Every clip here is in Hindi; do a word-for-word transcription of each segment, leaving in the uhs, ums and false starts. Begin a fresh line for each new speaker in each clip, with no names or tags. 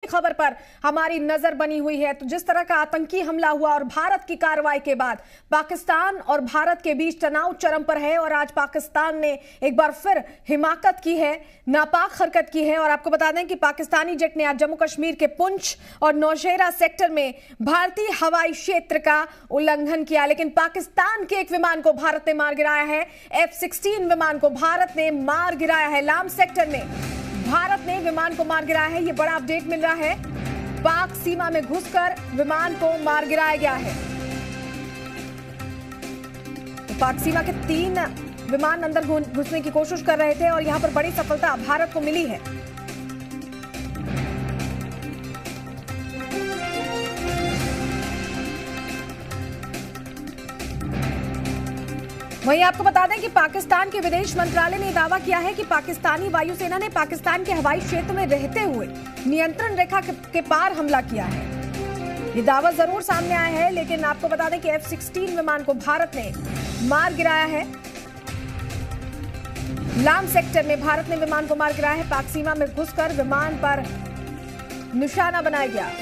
खबर पर हमारी नजर बनी हुई है। तो जिस तरह का आतंकी हमला हुआ और भारत की कार्रवाई के बाद पाकिस्तान और भारत के बीच तनाव चरम पर है और आज पाकिस्तान ने एक बार फिर हिमाकत की है, नापाक हरकत की है। और आपको बता दें कि पाकिस्तानी जेट ने आज जम्मू कश्मीर के पुंछ और नौशेरा सेक्टर में भारतीय हवाई क्षेत्र का उल्लंघन किया, लेकिन पाकिस्तान के एक विमान को भारत ने मार गिराया है। एफ सिक्सटीन विमान को भारत ने मार गिराया है। लाम सेक्टर में भारत ने विमान को मार गिराया है। यह बड़ा अपडेट मिल रहा है। पाक सीमा में घुसकर विमान को मार गिराया गया है। तो पाक सीमा के तीन विमान अंदर घुसने की कोशिश कर रहे थे और यहां पर बड़ी सफलता भारत को मिली है। वहीं आपको बता दें कि पाकिस्तान के विदेश मंत्रालय ने दावा किया है कि पाकिस्तानी वायुसेना ने पाकिस्तान के हवाई क्षेत्र में रहते हुए नियंत्रण रेखा के पार हमला किया है। ये दावा जरूर सामने आया है, लेकिन आपको बता दें कि एफ सिक्सटीन विमान को भारत ने मार गिराया है। लाम सेक्टर में भारत ने विमान को मार गिराया है। पाक सीमा में घुसकर विमान पर निशाना बनाया गया।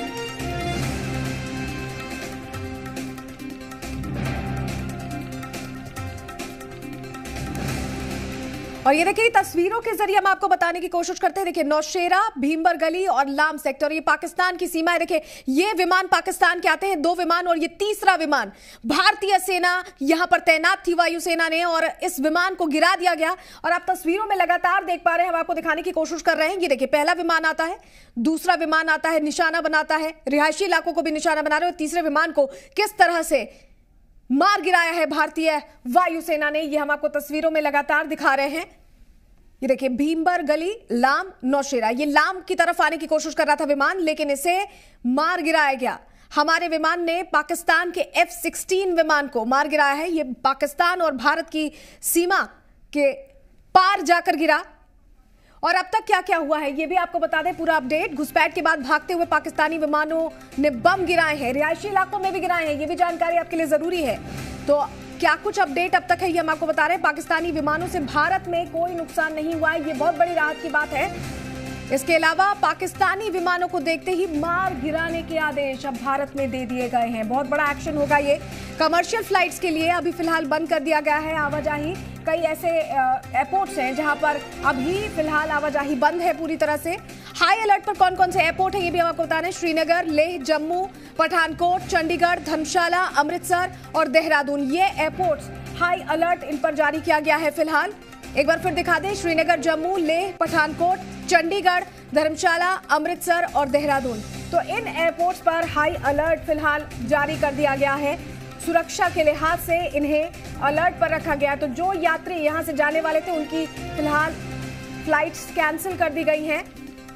और ये देखिए तस्वीरों के जरिए हम आपको बताने की कोशिश करते हैं। देखिए नौशेरा, भीमबर गली और लाम सेक्टर, ये पाकिस्तान की सीमा है। देखिए ये विमान पाकिस्तान के आते हैं, दो विमान, और ये तीसरा विमान भारतीय सेना यहां पर तैनात थी, वायुसेना ने, और इस विमान को गिरा दिया गया। और आप तस्वीरों में लगातार देख पा रहे हैं, हम आपको दिखाने की कोशिश कर रहे हैं। ये देखिए पहला विमान आता है, दूसरा विमान आता है, निशाना बनाता है, रिहायशी इलाकों को भी निशाना बना रहे हैं। तीसरे विमान को किस तरह से मार गिराया है भारतीय वायुसेना ने, ये हम आपको तस्वीरों में लगातार दिखा रहे हैं। ये देखिए भीमबर गली, लाम, नौशेरा, ये लाम की तरफ आने की कोशिश कर रहा था विमान, लेकिन इसे मार गिराया गया। हमारे विमान ने पाकिस्तान के एफ सिक्सटीन विमान को मार गिराया है। ये पाकिस्तान और भारत की सीमा के पार जाकर गिरा। और अब तक क्या क्या हुआ है ये भी आपको बता दें, पूरा अपडेट। घुसपैठ के बाद भागते हुए पाकिस्तानी विमानों ने बम गिराए हैं, रिहायशी इलाकों में भी गिराए हैं, ये भी जानकारी आपके लिए जरूरी है। तो क्या कुछ अपडेट अब तक है ये हम आपको बता रहे हैं। पाकिस्तानी विमानों से भारत में कोई नुकसान नहीं हुआ है, ये बहुत बड़ी राहत की बात है। इसके अलावा पाकिस्तानी विमानों को देखते ही मार गिराने के आदेश अब भारत में दे दिए गए हैं। बहुत बड़ा एक्शन होगा ये। कमर्शियल फ्लाइट्स के लिए अभी फिलहाल बंद कर दिया गया है आवाजाही। कई ऐसे एयरपोर्ट्स हैं जहां पर अभी फिलहाल आवाजाही बंद है पूरी तरह से। हाई अलर्ट पर कौन कौन से एयरपोर्ट है ये भी हम आपको बता रहे हैं। श्रीनगर, लेह, जम्मू, पठानकोट, चंडीगढ़, धर्मशाला, अमृतसर और देहरादून, ये एयरपोर्ट्स हाई अलर्ट इन पर जारी किया गया है फिलहाल। एक बार फिर दिखा दें, श्रीनगर, जम्मू, लेह, पठानकोट, चंडीगढ़, धर्मशाला, अमृतसर और देहरादून, तो इन एयरपोर्ट्स पर हाई अलर्ट फिलहाल जारी कर दिया गया है। सुरक्षा के लिहाज से इन्हें अलर्ट पर रखा गया। तो जो यात्री यहां से जाने वाले थे उनकी फिलहाल फ्लाइट्स कैंसिल कर दी गई हैं।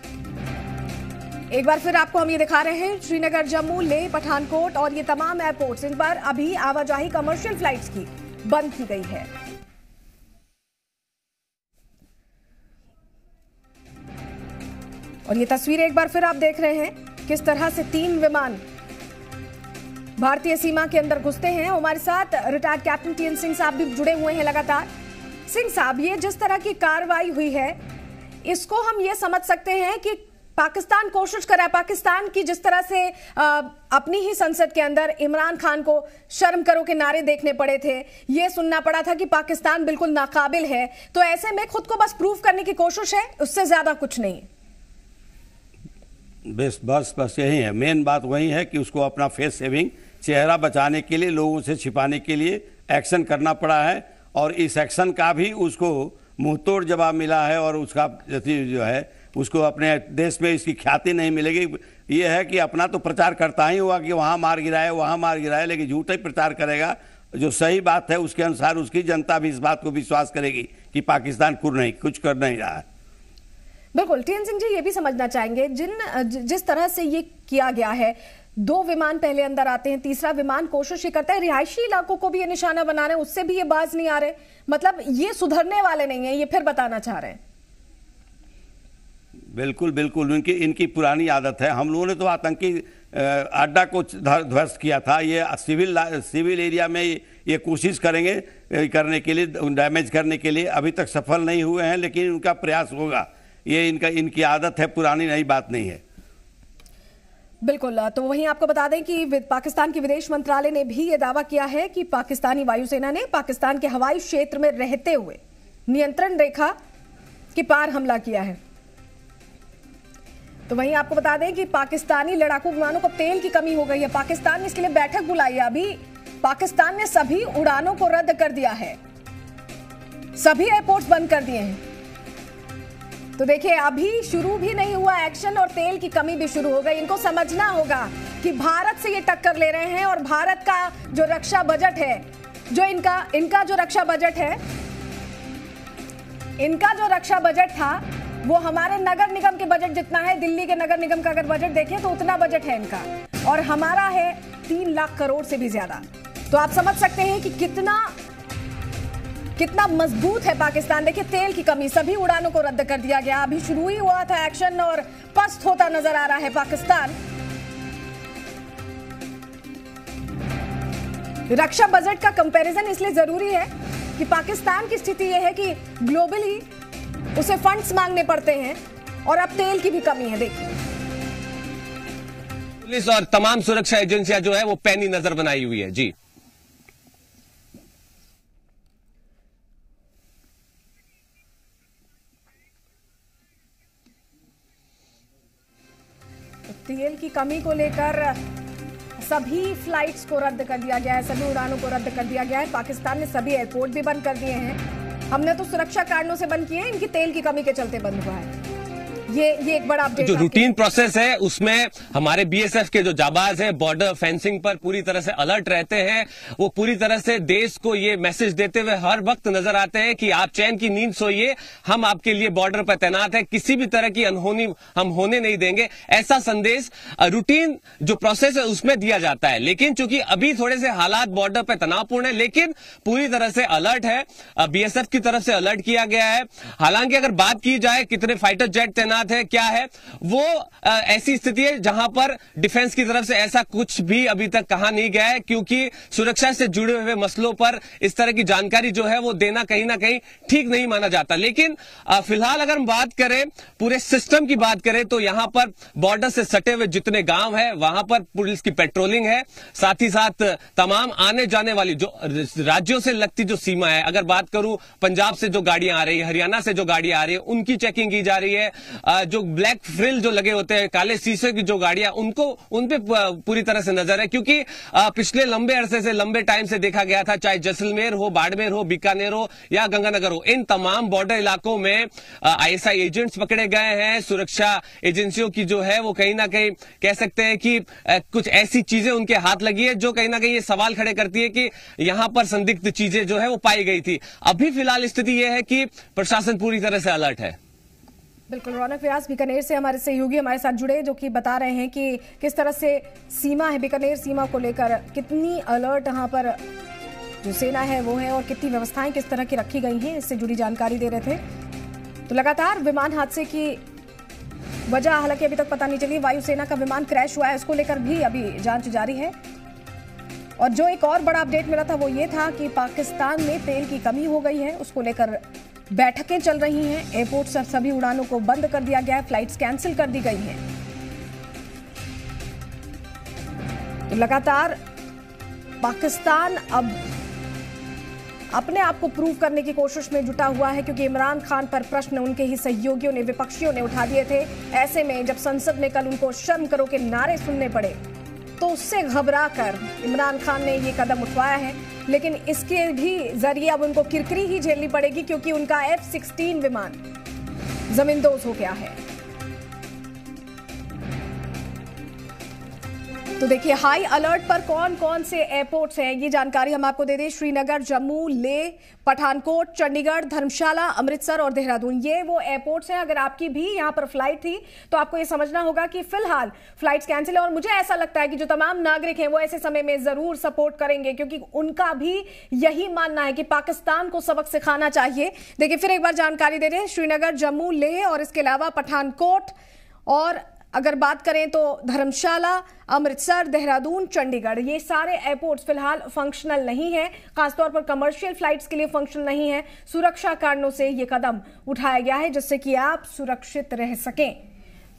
एक बार फिर आपको हम ये दिखा रहे हैं, श्रीनगर, जम्मू, लेह, पठानकोट और ये तमाम एयरपोर्ट्स, इन पर अभी आवाजाही कमर्शियल फ्लाइट्स की बंद की गई है। और ये तस्वीरें एक बार फिर आप देख रहे हैं किस तरह से तीन विमान भारतीय सीमा के अंदर घुसते हैं। हमारे साथ retired captain T N Singh साहब भी जुड़े हुए हैं लगातार। सिंह साहब, ये जिस तरह की कार्रवाई हुई है, इसको हम ये समझ सकते हैं कि पाकिस्तान कोशिश कर रहा है, पाकिस्तान की जिस तरह से आ, अपनी ही संसद के अंदर इमरान खान को शर्म करो के नारे देखने पड़े थे, ये सुनना पड़ा था कि पाकिस्तान बिल्कुल नाकाबिल है, तो ऐसे में खुद को बस प्रूव करने की कोशिश है, उससे ज्यादा कुछ नहीं।
बस बस बस यही है, मेन बात वही है कि उसको अपना फेस सेविंग, चेहरा बचाने के लिए, लोगों से छिपाने के लिए एक्शन करना पड़ा है। और इस एक्शन का भी उसको मुंहतोड़ जवाब मिला है। और उसका जो है उसको अपने देश में इसकी ख्याति नहीं मिलेगी। ये है कि अपना तो प्रचार करता ही हुआ कि वहाँ मार गिराया, वहाँ मार गिराया, लेकिन झूठा ही प्रचार करेगा। जो सही बात है उसके अनुसार उसकी जनता भी इस बात को विश्वास करेगी कि पाकिस्तान कुछ नहीं कुछ कर नहीं रहा है।
बिल्कुल। टी एन सिंह जी, ये भी समझना चाहेंगे, जिन जिस तरह से ये किया गया है, दो विमान पहले अंदर आते हैं, तीसरा विमान कोशिश ये करता है, रिहायशी इलाकों को भी ये निशाना बना रहे हैं, उससे भी ये बाज नहीं आ रहे, मतलब ये सुधरने वाले नहीं है, ये फिर बताना चाह रहे हैं।
बिल्कुल बिल्कुल, इनकी इनकी पुरानी आदत है। हम लोगों ने तो आतंकी अड्डा को ध्वस्त किया था। ये सिविल सिविल एरिया में ये कोशिश करेंगे करने के लिए, डैमेज करने के लिए। अभी तक सफल नहीं हुए हैं, लेकिन उनका प्रयास होगा। ये इनका इनकी आदत है, पुरानी नई बात नहीं है।
बिल्कुल, तो वहीं आपको बता दें कि पाकिस्तान के विदेश मंत्रालय ने भी यह दावा किया है कि पाकिस्तानी वायुसेना ने पाकिस्तान के हवाई क्षेत्र में रहते हुए नियंत्रण रेखा के पार हमला किया है। तो वहीं आपको बता दें कि पाकिस्तानी लड़ाकू विमानों को तेल की कमी हो गई है। पाकिस्तान ने इसके लिए बैठक बुलाई है। अभी पाकिस्तान ने सभी उड़ानों को रद्द कर दिया है, सभी एयरपोर्ट्स बंद कर दिए हैं। तो देखिए, अभी शुरू भी नहीं हुआ एक्शन और तेल की कमी भी शुरू हो गई। इनको समझना होगा कि भारत से ये टक्कर ले रहे हैं और भारत का जो रक्षा बजट है, जो इनका इनका जो रक्षा बजट है, इनका जो रक्षा बजट था वो हमारे नगर निगम के बजट जितना है। दिल्ली के नगर निगम का अगर बजट देखें तो उतना बजट है इनका, और हमारा है तीन लाख करोड़ से भी ज्यादा। तो आप समझ सकते हैं कि कितना कितना मजबूत है पाकिस्तान। देखिए, तेल की कमी, सभी उड़ानों को रद्द कर दिया गया। अभी शुरू ही हुआ था एक्शन और पस्त होता नजर आ रहा है पाकिस्तान। रक्षा बजट का कंपैरिजन इसलिए जरूरी है कि पाकिस्तान की स्थिति यह है कि ग्लोबली उसे फंड्स मांगने पड़ते हैं और अब तेल की भी कमी है। देखिए,
पुलिस और तमाम सुरक्षा एजेंसियां जो है वो पैनी नजर बनाई हुई है। जी,
तेल की कमी को लेकर सभी फ्लाइट्स को रद्द कर दिया गया है, सभी उड़ानों को रद्द कर दिया गया है। पाकिस्तान ने सभी एयरपोर्ट भी बंद कर दिए हैं। हमने तो सुरक्षा कारणों से बंद किए हैं, इनकी तेल की कमी के चलते बंद हुआ है। ये ये एक बड़ा अपडेट।
जो रूटीन प्रोसेस है उसमें हमारे बीएसएफ के जो जाबाज हैं बॉर्डर फेंसिंग पर पूरी तरह से अलर्ट रहते हैं। वो पूरी तरह से देश को ये मैसेज देते हुए हर वक्त नजर आते हैं कि आप चैन की नींद सोइए, हम आपके लिए बॉर्डर पर तैनात है, किसी भी तरह की अनहोनी हम होने नहीं देंगे। ऐसा संदेश रूटीन जो प्रोसेस है उसमें दिया जाता है। लेकिन चूंकि अभी थोड़े से हालात बॉर्डर पर तनावपूर्ण है, लेकिन पूरी तरह से अलर्ट है, बीएसएफ की तरफ से अलर्ट किया गया है। हालांकि अगर बात की जाए कितने फाइटर जेट तैनात है, क्या है, वो आ, ऐसी स्थिति है जहां पर डिफेंस की तरफ से ऐसा कुछ भी अभी तक कहा नहीं गया है, क्योंकि सुरक्षा से जुड़े हुए मसलों पर इस तरह की जानकारी जो है वो देना कहीं ना कहीं ठीक नहीं माना जाता। लेकिन आ, फिलहाल अगर हम बात करें पूरे सिस्टम की बात करें तो यहां पर बॉर्डर से सटे हुए जितने गांव है वहां पर पुलिस की पेट्रोलिंग है। साथ ही साथ तमाम आने जाने वाली जो राज्यों से लगती जो सीमा है, अगर बात करूं पंजाब से जो गाड़ियां आ रही है, हरियाणा से जो गाड़ियां आ रही है, उनकी चेकिंग की जा रही है। जो ब्लैक फ्रिल जो लगे होते हैं, काले शीशे की जो गाड़ियां, उनको उन पे पूरी तरह से नजर है, क्योंकि पिछले लंबे अरसे से लंबे टाइम से देखा गया था, चाहे जैसलमेर हो, बाड़मेर हो, बीकानेर हो या गंगानगर हो, इन तमाम बॉर्डर इलाकों में आईएसआई एजेंट्स पकड़े गए हैं। सुरक्षा एजेंसियों की जो है वो कहीं ना कहीं कह सकते हैं कि कुछ ऐसी चीजें उनके हाथ लगी है जो कहीं ना कहीं ये सवाल खड़े करती है कि यहां पर संदिग्ध चीजें जो है वो पाई गई थी। अभी फिलहाल स्थिति यह है कि प्रशासन पूरी तरह से अलर्ट है।
बिल्कुल, रौनक व्यास बीकानेर से हमारे सहयोगी हमारे साथ जुड़े, जो कि बता रहे हैं कि किस तरह से सीमा है, बीकानेर सीमा को लेकर कितनी अलर्ट यहाँ पर जो सेना है वो है और कितनी व्यवस्थाएं किस तरह की रखी गई हैं, इससे जुड़ी जानकारी दे रहे थे। तो लगातार विमान हादसे की वजह हालांकि अभी तक पता नहीं चली। वायुसेना का विमान क्रैश हुआ है, उसको लेकर भी अभी जांच जारी है। और जो एक और बड़ा अपडेट मिला था वो ये था कि पाकिस्तान में तेल की कमी हो गई है, उसको लेकर बैठकें चल रही हैं। एयरपोर्ट से सभी उड़ानों को बंद कर दिया गया है, फ्लाइट्स कैंसिल कर दी गई हैं। तो लगातार पाकिस्तान अब अपने आप को प्रूव करने की कोशिश में जुटा हुआ है, क्योंकि इमरान खान पर प्रश्न उनके ही सहयोगियों ने, विपक्षियों ने उठा दिए थे। ऐसे में जब संसद में कल उनको शर्म करो के नारे सुनने पड़े तो उससे घबराकर इमरान खान ने ये कदम उठवाया है। लेकिन इसके भी जरिए अब उनको किरकिरी ही झेलनी पड़ेगी, क्योंकि उनका एफ सिक्सटीन विमान जमींदोज हो गया है। तो देखिए, हाई अलर्ट पर कौन कौन से एयरपोर्ट्स हैं ये जानकारी हम आपको दे दें। श्रीनगर, जम्मू, लेह, पठानकोट, चंडीगढ़, धर्मशाला, अमृतसर और देहरादून, ये वो एयरपोर्ट्स हैं। अगर आपकी भी यहां पर फ्लाइट थी तो आपको ये समझना होगा कि फिलहाल फ्लाइट्स कैंसिल है। और मुझे ऐसा लगता है कि जो तमाम नागरिक हैं वो ऐसे समय में जरूर सपोर्ट करेंगे, क्योंकि उनका भी यही मानना है कि पाकिस्तान को सबक सिखाना चाहिए। देखिए, फिर एक बार जानकारी दे रहे हैं, श्रीनगर, जम्मू, लेह और इसके अलावा पठानकोट, और अगर बात करें तो धर्मशाला, अमृतसर, देहरादून, चंडीगढ़, ये सारे एयरपोर्ट्स फिलहाल फंक्शनल नहीं है, खासतौर पर कमर्शियल फ्लाइट्स के लिए फंक्शनल नहीं है। सुरक्षा कारणों से ये कदम उठाया गया है जिससे कि आप सुरक्षित रह सकें।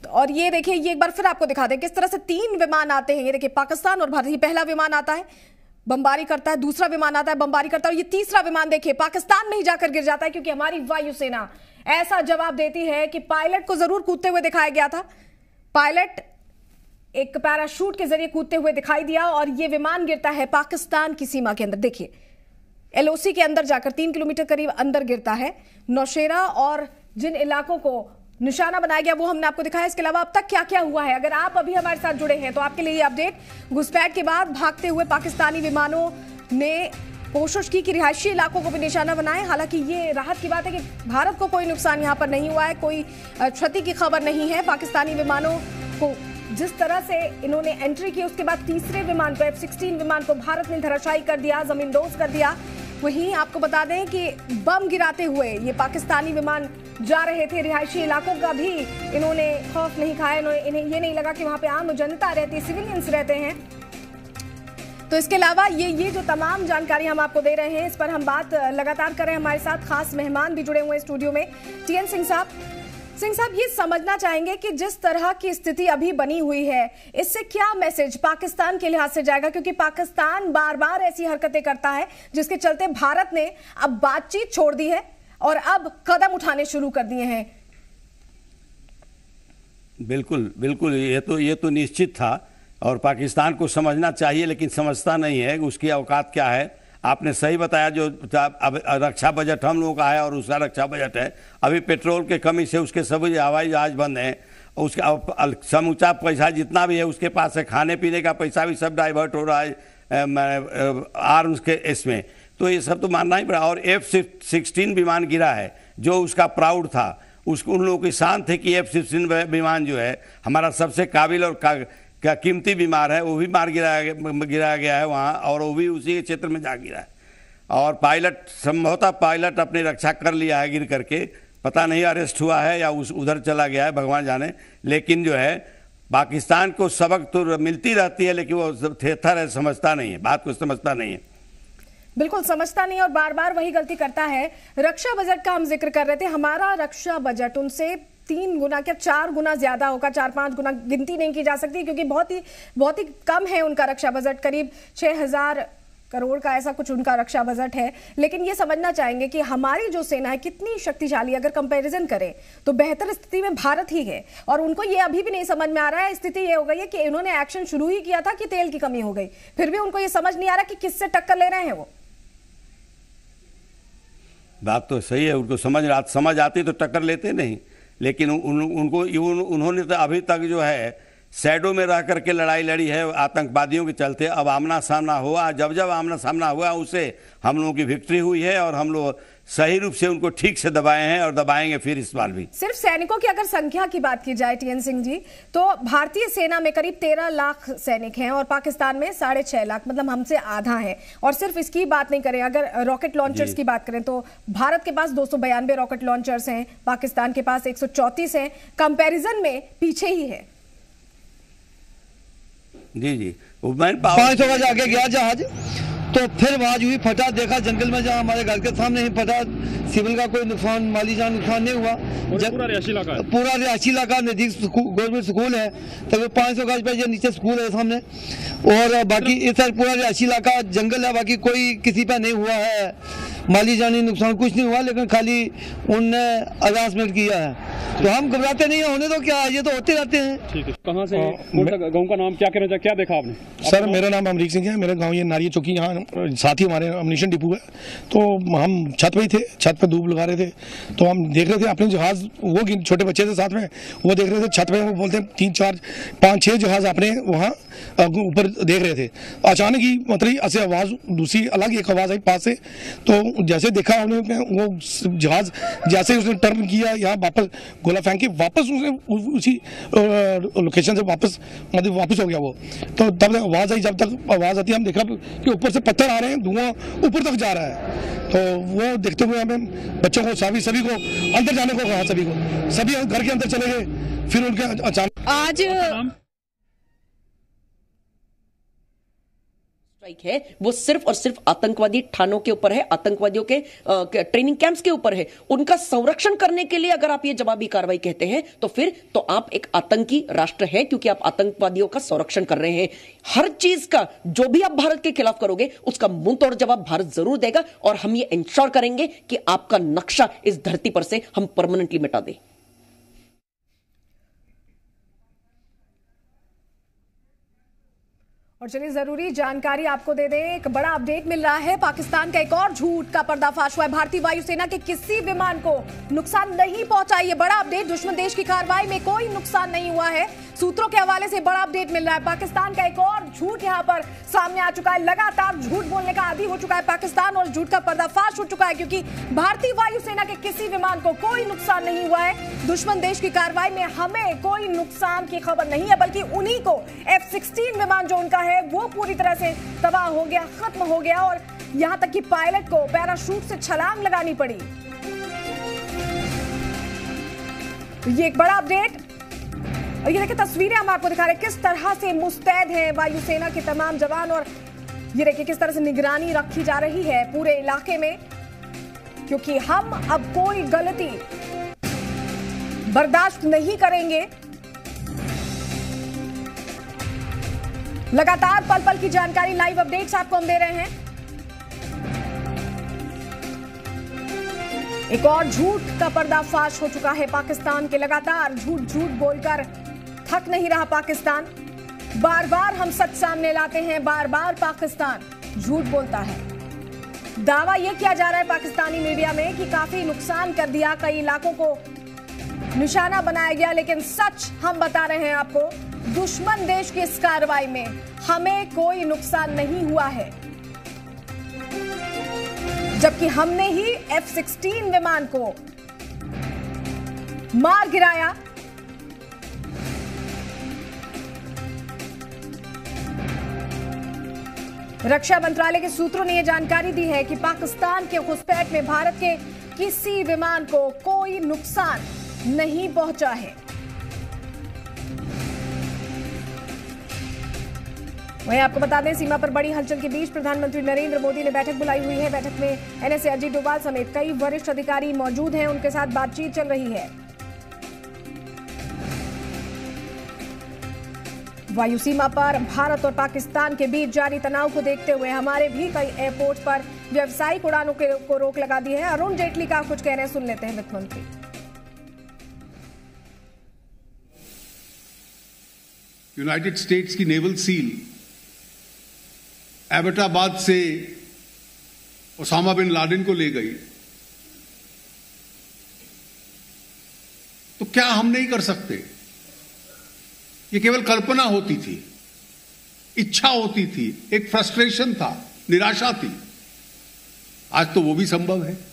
और ये देखिए, ये एक बार फिर आपको दिखा दें किस तरह से तीन विमान आते हैं। ये देखिए पाकिस्तान और भारत, ये पहला विमान आता है, बमबारी करता है, दूसरा विमान आता है, बमबारी करता है, और ये तीसरा विमान देखिए पाकिस्तान में ही जाकर गिर जाता है, क्योंकि हमारी वायुसेना ऐसा जवाब देती है कि पायलट को जरूर कूदते हुए दिखाया गया था, पायलट एक पैराशूट के जरिए कूदते हुए दिखाई दिया, और ये विमान गिरता है पाकिस्तान की सीमा के अंदर। देखिए एलओसी के अंदर जाकर तीन किलोमीटर करीब अंदर गिरता है नौशेरा, और जिन इलाकों को निशाना बनाया गया वो हमने आपको दिखाया। इसके अलावा अब तक क्या क्या हुआ है, अगर आप अभी हमारे साथ जुड़े हैं तो आपके लिए अपडेट। घुसपैठ के बाद भागते हुए पाकिस्तानी विमानों ने कोशिश की कि रिहायशी इलाकों को भी निशाना बनाए। हालांकि ये राहत की बात है कि भारत को कोई नुकसान यहां पर नहीं हुआ है, कोई क्षति की खबर नहीं है। पाकिस्तानी विमानों को जिस तरह से इन्होंने एंट्री की, उसके बाद तीसरे विमान को, एफ सिक्सटीन विमान को भारत ने धराशायी कर दिया, जमींदोज कर दिया। वहीं आपको बता दें कि बम गिराते हुए ये पाकिस्तानी विमान जा रहे थे, रिहायशी इलाकों का भी इन्होंने खौफ नहीं खाया, इन्हें ये नहीं लगा कि वहां पे आम जनता रहती है, सिविलियंस रहते हैं। तो इसके अलावा ये ये जो तमाम जानकारी हम आपको दे रहे हैं, इस पर हम बात लगातार कर रहे हैं। हमारे साथ खास मेहमान भी जुड़े हुए हैं स्टूडियो में, टीएन सिंह साहब। सिंह साहब, ये समझना चाहेंगे कि जिस तरह की स्थिति अभी बनी हुई है, इससे क्या मैसेज पाकिस्तान के लिहाज से जाएगा, क्योंकि पाकिस्तान बार बार ऐसी हरकतें करता है जिसके चलते भारत ने अब बातचीत छोड़ दी है और अब कदम उठाने शुरू कर दिए हैं।
बिल्कुल बिल्कुल, ये तो ये तो निश्चित था और पाकिस्तान को समझना चाहिए, लेकिन समझता नहीं है उसकी औकात क्या है। आपने सही बताया, जो अब रक्षा बजट हम लोगों का है और उसका रक्षा बजट है, अभी पेट्रोल के कमी से उसके सभी हवाई जहाज बंद हैं, उसका समूचा पैसा जितना भी है उसके पास है, खाने पीने का पैसा भी सब डाइवर्ट हो रहा है आर्म्स के इसमें, तो ये सब तो मानना ही पड़ा। और एफ सिक्सटीन विमान गिरा है जो उसका प्राउड था, उसको उन लोगों की शान थे कि एफ सिक्सटीन विमान जो है हमारा सबसे काबिल और का, क्या कीमती बीमार है, वो भी मार गिराया गिराया गया है वहाँ, और वो भी उसी के क्षेत्र में जा गिरा है। और पायलट संभवतः पायलट अपनी रक्षा कर लिया है गिर करके, पता नहीं अरेस्ट हुआ है या उस उधर चला गया है, भगवान जाने। लेकिन जो है पाकिस्तान को सबक तो मिलती रहती है, लेकिन वो थेथर है, समझता नहीं है, बात को समझता नहीं है।
बिल्कुल समझता नहीं और बार बार वही गलती करता है। रक्षा बजट का हम जिक्र कर रहे थे, हमारा रक्षा बजट उनसे तीन गुना क्या चार गुना ज्यादा होगा, चार पांच गुना, गिनती नहीं की जा सकती क्योंकि बहुत ही बहुत ही कम है उनका रक्षा बजट, करीब छह हजार करोड़ का ऐसा कुछ उनका रक्षा बजट है। लेकिन ये समझना चाहेंगे कि हमारी जो सेना है कितनी शक्तिशाली, अगर कंपैरिजन करें तो बेहतर स्थिति में भारत ही है, और उनको ये अभी भी नहीं समझ में आ रहा है। स्थिति ये हो गई है कि इन्होंने एक्शन शुरू ही किया था कि तेल की कमी हो गई, फिर भी उनको ये समझ नहीं आ रहा कि किससे टक्कर ले रहे हैं वो।
बात तो सही है, उनको समझ समझ आती तो टक्कर लेते नहीं, लेकिन उन, उनको उन, उन्होंने तो अभी तक जो है शैडो में रह करके लड़ाई लड़ी है आतंकवादियों के चलते। अब आमना सामना हुआ, जब जब आमना सामना हुआ उससे हम लोगों की विक्ट्री हुई है और हम लोग सही रूप से उनको ठीक से दबाए हैं और दबाएंगे फिर इस बार भी।
सिर्फ सैनिकों की अगर संख्या की बात की जाए टीएन सिंह जी, तो भारतीय सेना में करीब तेरह लाख सैनिक हैं और पाकिस्तान में साढ़े छह लाख, मतलब हमसे आधा है। और सिर्फ इसकी बात नहीं करें, अगर रॉकेट लॉन्चर्स की बात करें तो भारत के पास दो सौ बयानबे रॉकेट लॉन्चर्स हैं, पाकिस्तान के पास एक सौ चौंतीस हैं, कंपेरिजन में पीछे ही है।
जी जी,
पाँच सौ गज आगे गया जहाज, तो फिर आवाज हुई, फटा, देखा जंगल में, जहाँ हमारे घर के सामने ही फटा। सिविल का कोई नुकसान, माली जान नुकसान नहीं हुआ।
पूरा रिहायशी इलाका है,
पूरा रिहायशी इलाका, नजदीक गवर्नमेंट स्कूल है, तब पाँच सौ गज पे जो नीचे स्कूल है सामने, और बाकी इस साइड पूरा रिहायशी इलाका जंगल है। बाकी कोई किसी पे नहीं हुआ है, माली जानी नुकसान कुछ नहीं हुआ, लेकिन खाली उनने हरासमेंट किया है। तो हम घबराते नहीं है, होने तो क्या, ये तो होते रहते हैं।
ठीक है, कहाँ से, गाँव का नाम क्या कहना चाहिए, क्या देखा आपने?
सर मेरा नाम अमरीक सिंह है, मेरा गांव ये नारिया चौकी, यहाँ साथ ही हमारे अम्युनिशन डिपो है। तो हम छत पे ही थे, छत पे धूप लगा रहे थे, तो हम देख रहे थे अपने जहाज, वो छोटे बच्चे थे साथ में, वो देख रहे थे छत पे, वो बोलते हैं तीन चार पाँच छः जहाज अपने वहाँ ऊपर देख रहे थे। अचानक ही मतलब ऐसे आवाज़, दूसरी अलग एक आवाज़ आई पास से, तो जैसे देखा हमने वो जहाज जैसे उसने टर्न किया, यहाँ वापस गोला फेंक के वापस उसने उसी लोकेशन से वापस मतलब वापस हो गया वो। तो तब आवाज़ आई, जब तक आवाज़ आती है हम देखा कि ऊपर से पत्थर आ रहे हैं, धुआं ऊपर तक जा रहा है। तो वो देखते हुए हमें बच्चों को सभी सभी को अंदर जाने को कहा, सभी को सभी घर के अंदर चले गए। फिर उनके अचानक
आज स्ट्राइक है वो सिर्फ और सिर्फ आतंकवादी ठानों के ऊपर है, आतंकवादियों के आ, ट्रेनिंग कैंप्स के ऊपर है। उनका संरक्षण करने के लिए अगर आप ये जवाबी कार्रवाई कहते हैं तो फिर तो आप एक आतंकी राष्ट्र है, क्योंकि आप आतंकवादियों का संरक्षण कर रहे हैं। हर चीज का जो भी आप भारत के खिलाफ करोगे उसका मुंह तोड़ जवाब भारत जरूर देगा, और हम ये इंश्योर करेंगे कि आपका नक्शा इस धरती पर से हम परमानेंटली मिटा दें।
और चलिए जरूरी जानकारी आपको दे दें, एक बड़ा अपडेट मिल रहा है। पाकिस्तान का एक और झूठ का पर्दाफाश हुआ है। भारतीय वायुसेना के किसी विमान को नुकसान नहीं पहुंचा। ये बड़ा अपडेट, दुश्मन देश की कार्रवाई में कोई नुकसान नहीं हुआ है। सूत्रों के हवाले से बड़ा अपडेट मिल रहा है। पाकिस्तान का एक और झूठ यहां पर सामने आ चुका है। लगातार झूठ बोलने का आदी हो चुका है पाकिस्तान, और झूठ का पर्दाफाश हो चुका है, क्योंकि भारतीय वायुसेना के किसी विमान को कोई नुकसान नहीं हुआ है। दुश्मन देश की कार्रवाई में हमें कोई नुकसान की खबर नहीं है, बल्कि उन्हीं को एफ सिक्सटीन विमान जो उनका है वो पूरी तरह से तबाह हो गया, खत्म हो गया, और यहां तक कि पायलट को पैराशूट से छलांग लगानी पड़ी। ये एक बड़ा अपडेट, और ये देखिए तस्वीरें हम आपको दिखा रहे हैं किस तरह से मुस्तैद हैं वायुसेना के तमाम जवान, और ये देखिए किस तरह से निगरानी रखी जा रही है पूरे इलाके में, क्योंकि हम अब कोई गलती बर्दाश्त नहीं करेंगे। लगातार पल पल की जानकारी, लाइव अपडेट्स आपको हम दे रहे हैं। एक और झूठ का पर्दाफाश हो चुका है पाकिस्तान के। लगातार झूठ झूठ बोलकर थक नहीं रहा पाकिस्तान। बार बार हम सच सामने लाते हैं, बार बार पाकिस्तान झूठ बोलता है। दावा यह किया जा रहा है पाकिस्तानी मीडिया में कि काफी नुकसान कर दिया, कई इलाकों को निशाना बनाया गया, लेकिन सच हम बता रहे हैं आपको, दुश्मन देश की इस कार्रवाई में हमें कोई नुकसान नहीं हुआ है, जबकि हमने ही एफ सिक्सटीन विमान को मार गिराया। रक्षा मंत्रालय के सूत्रों ने यह जानकारी दी है कि पाकिस्तान के घुसपैठ में भारत के किसी विमान को कोई नुकसान नहीं पहुंचा है। वहीं आपको बता दें, सीमा पर बड़ी हलचल के बीच प्रधानमंत्री नरेंद्र मोदी ने बैठक बुलाई हुई है। बैठक में एनएसए अजीत डोभाल समेत कई वरिष्ठ अधिकारी मौजूद हैं, उनके साथ बातचीत चल रही है। वायु सीमा पर भारत और पाकिस्तान के बीच जारी तनाव को देखते हुए हमारे भी कई एयरपोर्ट पर व्यावसायिक उड़ानों को रोक लगा दी है। अरुण जेटली का कुछ कहना है, सुन लेते हैं वित्त मंत्री।
यूनाइटेड स्टेट्स की नेवल सील एबटाबाद से ओसामा बिन लादेन को ले गई, तो क्या हम नहीं कर सकते? ये केवल कल्पना होती थी, इच्छा होती थी, एक फ्रस्ट्रेशन था, निराशा थी। आज तो वो भी संभव है।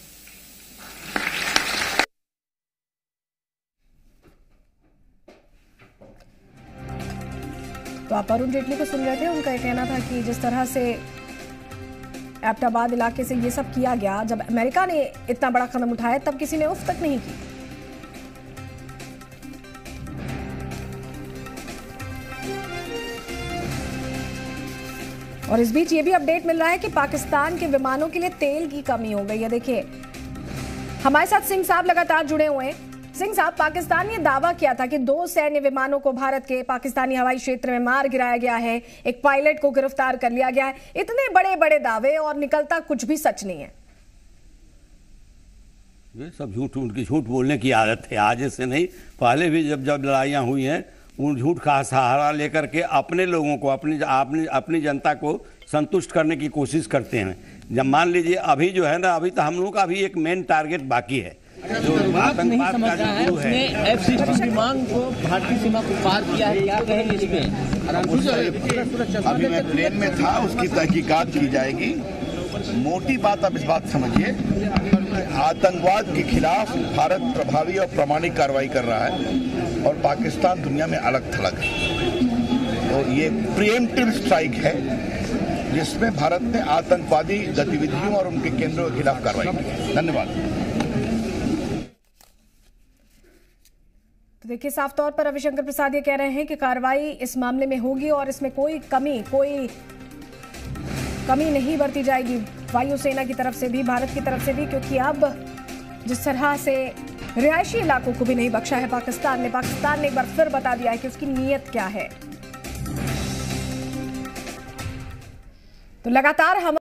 तो आप अरुण जेटली को सुन रहे थे। उनका यह कहना था कि जिस तरह से एबटाबाद इलाके से ये सब किया गया, जब अमेरिका ने इतना बड़ा कदम उठाया तब किसी ने उफ तक नहीं की। और इस बीच ये भी अपडेट मिल रहा है कि पाकिस्तान के विमानों के लिए तेल की कमी हो गई है। देखिए हमारे साथ सिंह साहब लगातार जुड़े हुए हैं। सिंह साहब, पाकिस्तान ने दावा किया था कि दो सैन्य विमानों को भारत के पाकिस्तानी हवाई क्षेत्र में मार गिराया गया है, एक पायलट को गिरफ्तार कर लिया गया है। इतने बड़े बड़े दावे और निकलता कुछ भी सच नहीं है।
ये सब झूठ, उनकी झूठ बोलने की आदत है, आज से नहीं, पहले भी जब जब लड़ाइयाँ हुई हैं उन झूठ का सहारा लेकर के अपने लोगों को, अपनी अपनी अपनी जनता को संतुष्ट करने की कोशिश करते हैं। जब मान लीजिए अभी जो है ना, अभी तो हम लोगों का भी एक मेन टारगेट बाकी है, जो आतंकवाद का जो गुरु है।
एफ सिक्सटीन विमान को भारतीय सीमा को पार किया है, क्या कहेंगे इस पे?
अभी मैं प्लेन में था, उसकी तहकीकात की जाएगी। मोटी बात आप इस बात समझिए, आतंकवाद के खिलाफ भारत प्रभावी और प्रामाणिक कार्रवाई कर रहा है और पाकिस्तान दुनिया में अलग थलग है। तो ये प्रिएम्प्टिव स्ट्राइक है जिसमें भारत ने आतंकवादी गतिविधियों और उनके केंद्रों के खिलाफ कार्रवाई की। धन्यवाद।
तो देखिए, साफ तौर पर रविशंकर प्रसाद ये कह रहे हैं कि कार्रवाई इस मामले में होगी और इसमें कोई कमी, कोई कमी नहीं बरती जाएगी वायुसेना की तरफ से भी, भारत की तरफ से भी, क्योंकि अब जिस तरह से रिहायशी इलाकों को भी नहीं बख्शा है पाकिस्तान ने, पाकिस्तान ने एक बार फिर बता दिया है कि उसकी नीयत क्या है। तो लगातार हम